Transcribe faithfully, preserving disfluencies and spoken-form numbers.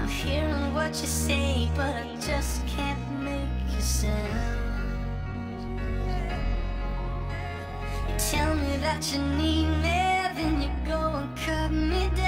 hearing what you say, but I just can't make a sound. You tell me that you need me, then you go and cut me down.